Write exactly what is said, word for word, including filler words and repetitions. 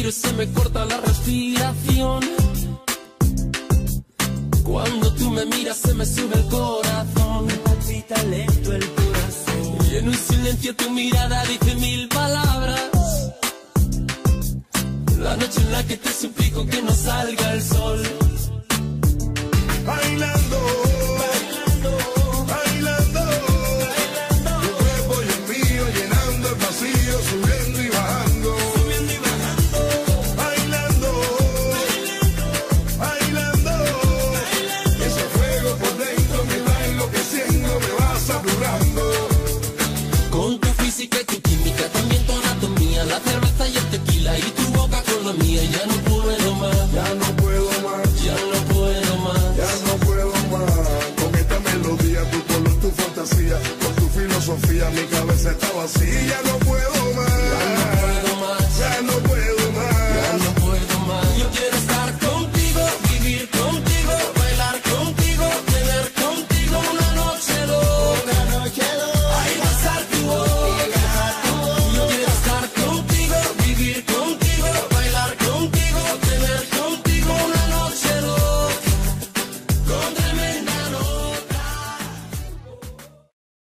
miro se me corta la respiración. Cuando tú me miras se me sube el corazón. Me palpita lento el corazón. Y en un silencio tu mirada dice mil palabras. La noche en la que te suplico que no salga el sol. Bailando, bailando, bailando, bailando. Tu cuerpo y el mío llenando el vacío, subiendo y bajando, subiendo y bajando. Bailando, bailando, bailando, bailando. Ese fuego por dentro me va enloqueciendo, me va saturando. Con tu física y tu química, también tu anatomía, la cerveza y el tequila y tu boca con la mía. Ya no puedo más, ya no puedo más, ya no puedo más, ya no puedo más. Con esta melodía, tu color, tu fantasía, con tu filosofía, mi cabeza está vacía. Ya no puedo más.